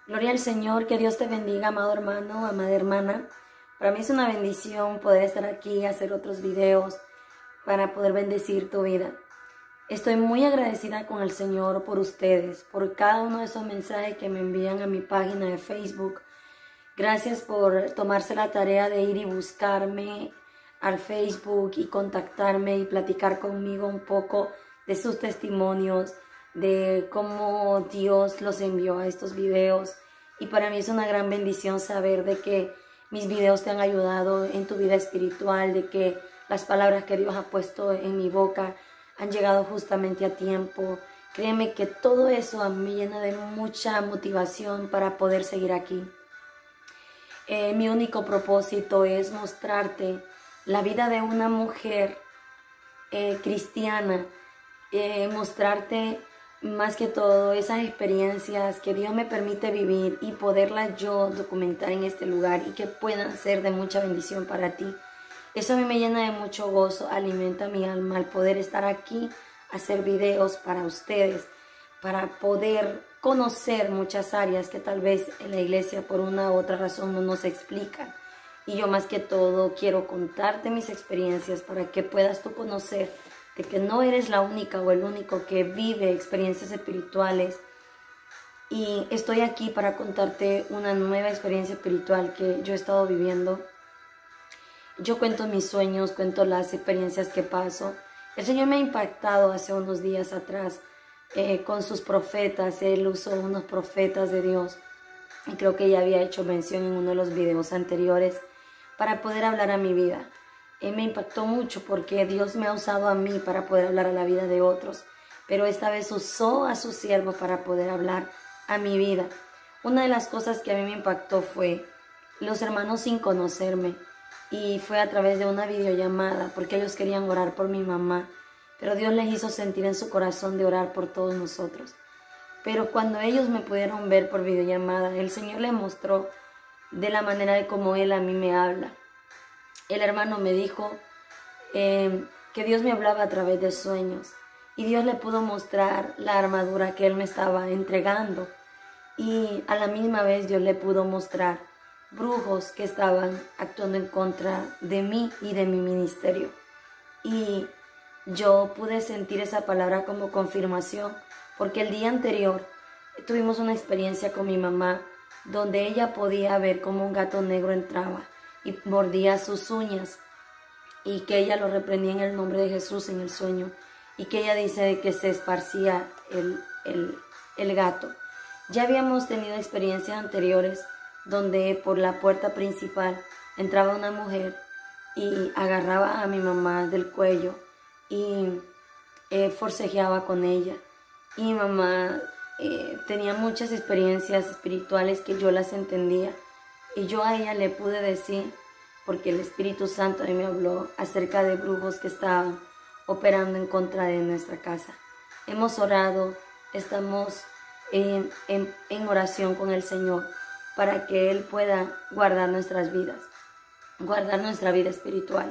Gloria al Señor, que Dios te bendiga, amado hermano, amada hermana. Para mí es una bendición poder estar aquí, hacer otros videos para poder bendecir tu vida. Estoy muy agradecida con el Señor por ustedes, por cada uno de esos mensajes que me envían a mi página de Facebook. Gracias por tomarse la tarea de ir y buscarme al Facebook y contactarme y platicar conmigo un poco de sus testimonios, de cómo Dios los envió a estos videos. Y para mí es una gran bendición saber de que mis videos te han ayudado en tu vida espiritual, de que las palabras que Dios ha puesto en mi boca han llegado justamente a tiempo. Créeme que todo eso a mí me llena de mucha motivación para poder seguir aquí. Mi único propósito es mostrarte la vida de una mujer cristiana, mostrarte más que todo esas experiencias que Dios me permite vivir y poderlas yo documentar en este lugar y que puedan ser de mucha bendición para ti. Eso a mí me llena de mucho gozo, alimenta mi alma al poder estar aquí, hacer videos para ustedes, para poder conocer muchas áreas que tal vez en la iglesia por una u otra razón no nos explican. Y yo más que todo quiero contarte mis experiencias para que puedas tú conocer de que no eres la única o el único que vive experiencias espirituales. Y estoy aquí para contarte una nueva experiencia espiritual que yo he estado viviendo. Yo cuento mis sueños, cuento las experiencias que paso. El Señor me ha impactado hace unos días atrás con sus profetas. Él usó unos profetas de Dios. Y creo que ya había hecho mención en uno de los videos anteriores para poder hablar a mi vida. Me impactó mucho porque Dios me ha usado a mí para poder hablar a la vida de otros. Pero esta vez usó a su siervo para poder hablar a mi vida. Una de las cosas que a mí me impactó fue los hermanos sin conocerme. Y fue a través de una videollamada porque ellos querían orar por mi mamá. Pero Dios les hizo sentir en su corazón de orar por todos nosotros. Pero cuando ellos me pudieron ver por videollamada, el Señor les mostró de la manera de cómo Él a mí me habla. El hermano me dijo que Dios me hablaba a través de sueños. Y Dios le pudo mostrar la armadura que Él me estaba entregando. Y a la misma vez Dios le pudo mostrar brujos que estaban actuando en contra de mí y de mi ministerio. Y yo pude sentir esa palabra como confirmación, porque el día anterior tuvimos una experiencia con mi mamá donde ella podía ver cómo un gato negro entraba y mordía sus uñas y que ella lo reprendía en el nombre de Jesús en el sueño y que ella dice que se esparcía el gato. Ya habíamos tenido experiencias anteriores donde por la puerta principal entraba una mujer y agarraba a mi mamá del cuello y forcejeaba con ella. Y mi mamá tenía muchas experiencias espirituales que yo las entendía. Y yo a ella le pude decir, porque el Espíritu Santo a mí me habló acerca de brujos que estaban operando en contra de nuestra casa. Hemos orado, estamos en oración con el Señor para que Él pueda guardar nuestras vidas, guardar nuestra vida espiritual.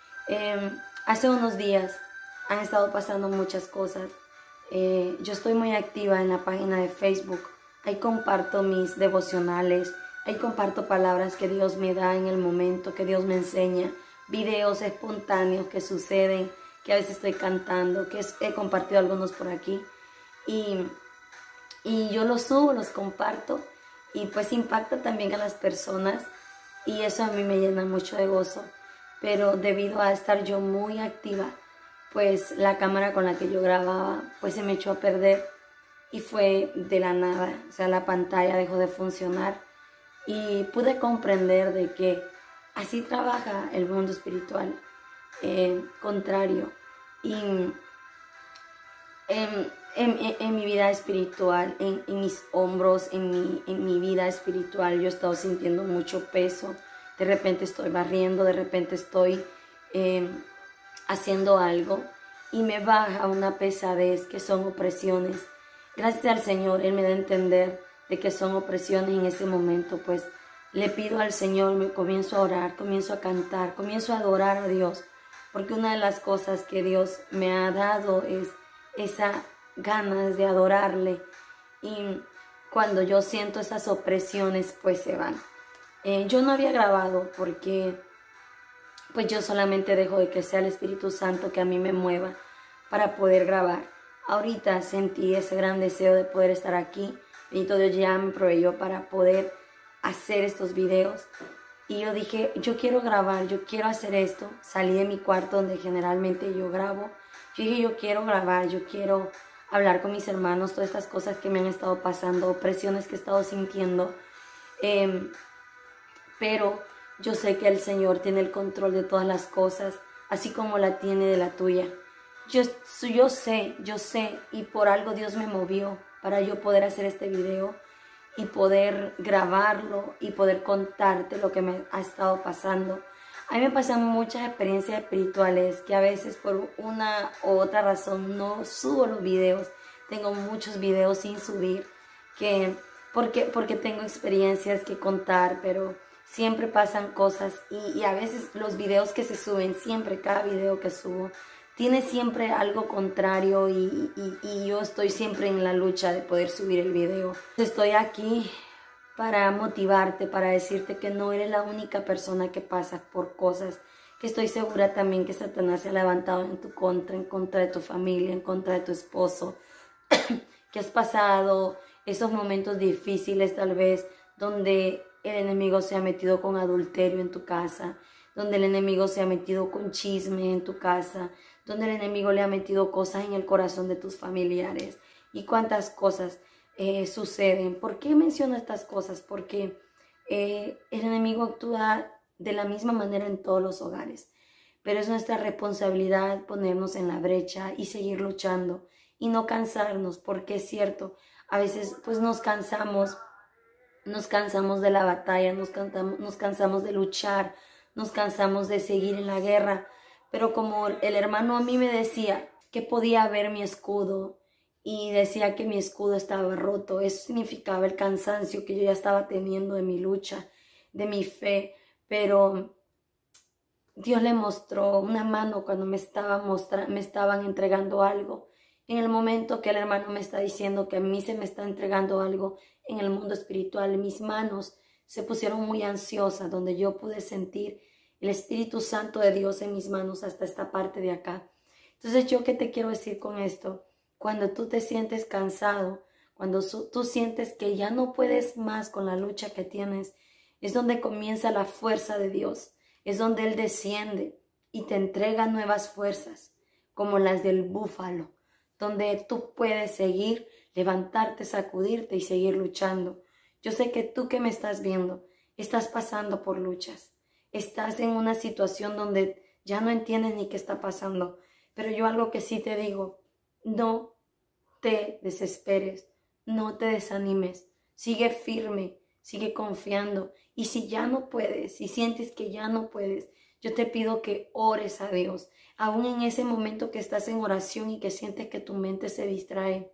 Hace unos días han estado pasando muchas cosas. Yo estoy muy activa en la página de Facebook. Ahí comparto mis devocionales, ahí comparto palabras que Dios me da en el momento, que Dios me enseña, videos espontáneos que suceden, que a veces estoy cantando, que he compartido algunos por aquí. Y yo los subo, los comparto y pues impacta también a las personas y eso a mí me llena mucho de gozo. Pero debido a estar yo muy activa, pues la cámara con la que yo grababa pues se me echó a perder y fue de la nada, o sea, la pantalla dejó de funcionar y pude comprender de que así trabaja el mundo espiritual, contrario. Y en mi vida espiritual, en mis hombros, en mi vida espiritual, yo he estado sintiendo mucho peso. De repente estoy barriendo, de repente estoy haciendo algo y me baja una pesadez que son opresiones. Gracias al Señor, Él me da a entender de que son opresiones en ese momento, pues le pido al Señor, me comienzo a orar, comienzo a cantar, comienzo a adorar a Dios, porque una de las cosas que Dios me ha dado es esa ganas de adorarle. Y cuando yo siento esas opresiones, pues se van. Yo no había grabado porque pues yo solamente dejo de que sea el Espíritu Santo que a mí me mueva para poder grabar. Ahorita sentí ese gran deseo de poder estar aquí. Bendito Dios ya me proveyó para poder hacer estos videos. Y yo dije, yo quiero grabar, yo quiero hacer esto. Salí de mi cuarto donde generalmente yo grabo. Yo dije, yo quiero grabar, yo quiero hablar con mis hermanos, todas estas cosas que me han estado pasando, presiones que he estado sintiendo. Pero yo sé que el Señor tiene el control de todas las cosas, así como la tiene de la tuya. Yo sé, y por algo Dios me movió para yo poder hacer este video y poder grabarlo y poder contarte lo que me ha estado pasando. A mí me pasan muchas experiencias espirituales que a veces por una u otra razón no subo los videos. Tengo muchos videos sin subir porque tengo experiencias que contar, pero siempre pasan cosas y a veces los videos que se suben, siempre cada video que subo, tiene siempre algo contrario y yo estoy siempre en la lucha de poder subir el video. Estoy aquí para motivarte, para decirte que no eres la única persona que pasa por cosas, que estoy segura también que Satanás se ha levantado en tu contra, en contra de tu familia, en contra de tu esposo, que has pasado esos momentos difíciles tal vez, donde el enemigo se ha metido con adulterio en tu casa, donde el enemigo se ha metido con chisme en tu casa, donde el enemigo le ha metido cosas en el corazón de tus familiares. Y cuántas cosas suceden. ¿Por qué menciono estas cosas? Porque el enemigo actúa de la misma manera en todos los hogares. Pero es nuestra responsabilidad ponernos en la brecha y seguir luchando y no cansarnos, porque es cierto, a veces pues nos cansamos de la batalla, nos cansamos de luchar, nos cansamos de seguir en la guerra. Pero como el hermano a mí me decía que podía ver mi escudo y decía que mi escudo estaba roto, eso significaba el cansancio que yo ya estaba teniendo de mi lucha, de mi fe. Pero Dios le mostró una mano cuando me estaban entregando algo. En el momento que el hermano me está diciendo que a mí se me está entregando algo en el mundo espiritual, mis manos se pusieron muy ansiosas, donde yo pude sentir el Espíritu Santo de Dios en mis manos hasta esta parte de acá. Entonces, ¿yo qué te quiero decir con esto? Cuando tú te sientes cansado, cuando tú sientes que ya no puedes más con la lucha que tienes, es donde comienza la fuerza de Dios. Es donde Él desciende y te entrega nuevas fuerzas, como las del búfalo, donde tú puedes seguir, levantarte, sacudirte y seguir luchando. Yo sé que tú que me estás viendo, estás pasando por luchas. Estás en una situación donde ya no entiendes ni qué está pasando. Pero yo algo que sí te digo, no te desesperes, no te desanimes, sigue firme, sigue confiando. Y si ya no puedes, si sientes que ya no puedes, yo te pido que ores a Dios. Aún en ese momento que estás en oración y que sientes que tu mente se distrae,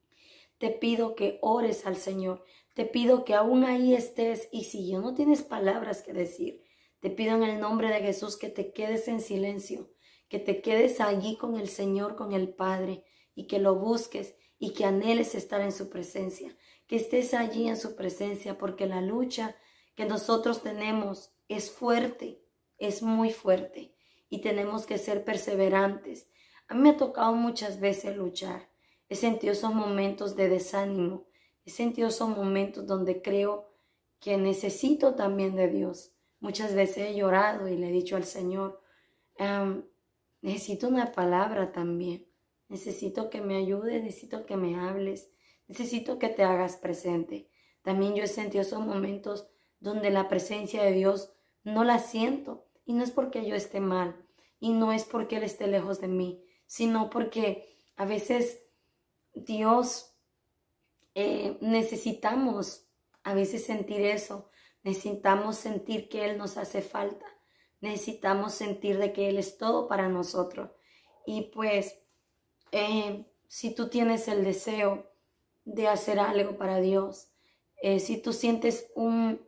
te pido que ores al Señor. Te pido que aún ahí estés y si ya no tienes palabras que decir, te pido en el nombre de Jesús que te quedes en silencio, que te quedes allí con el Señor, con el Padre, y que lo busques y que anheles estar en su presencia, que estés allí en su presencia, porque la lucha que nosotros tenemos es fuerte, es muy fuerte, y tenemos que ser perseverantes. A mí me ha tocado muchas veces luchar, he sentido esos momentos de desánimo, he sentido esos momentos donde creo que necesito también de Dios. Muchas veces he llorado y le he dicho al Señor, necesito una palabra también, necesito que me ayudes, necesito que me hables, necesito que te hagas presente. También yo he sentido esos momentos donde la presencia de Dios no la siento, y no es porque yo esté mal, y no es porque Él esté lejos de mí, sino porque a veces Dios necesitamos a veces sentir eso. Necesitamos sentir que Él nos hace falta. Necesitamos sentir de que Él es todo para nosotros. Y pues, si tú tienes el deseo de hacer algo para Dios, si tú sientes un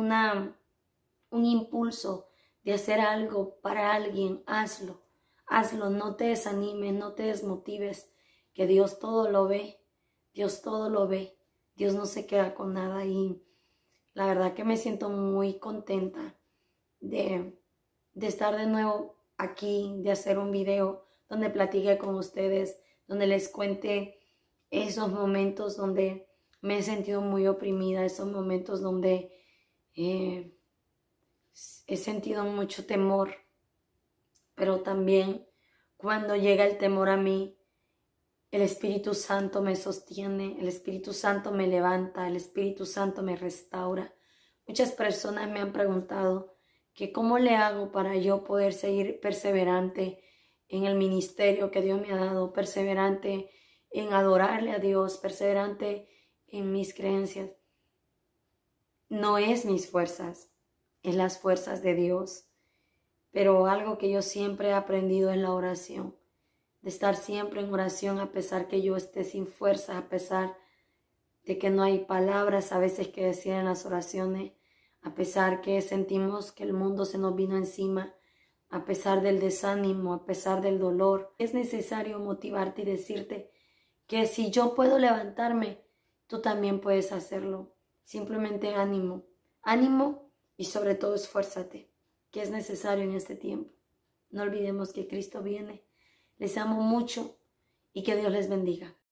impulso de hacer algo para alguien, hazlo. Hazlo, no te desanimes, no te desmotives, que Dios todo lo ve. Dios todo lo ve. Dios no se queda con nada y la verdad que me siento muy contenta de estar de nuevo aquí, de hacer un video donde platique con ustedes, donde les cuente esos momentos donde me he sentido muy oprimida, esos momentos donde he sentido mucho temor, pero también cuando llega el temor a mí, el Espíritu Santo me sostiene, el Espíritu Santo me levanta, el Espíritu Santo me restaura. Muchas personas me han preguntado que cómo le hago para yo poder seguir perseverante en el ministerio que Dios me ha dado, perseverante en adorarle a Dios, perseverante en mis creencias. No es mis fuerzas, es las fuerzas de Dios. Pero algo que yo siempre he aprendido es la oración, de estar siempre en oración a pesar que yo esté sin fuerza, a pesar de que no hay palabras a veces que decir en las oraciones, a pesar que sentimos que el mundo se nos vino encima, a pesar del desánimo, a pesar del dolor. Es necesario motivarte y decirte que si yo puedo levantarme, tú también puedes hacerlo. Simplemente ánimo, ánimo y sobre todo esfuérzate, que es necesario en este tiempo. No olvidemos que Cristo viene. Les amo mucho y que Dios les bendiga.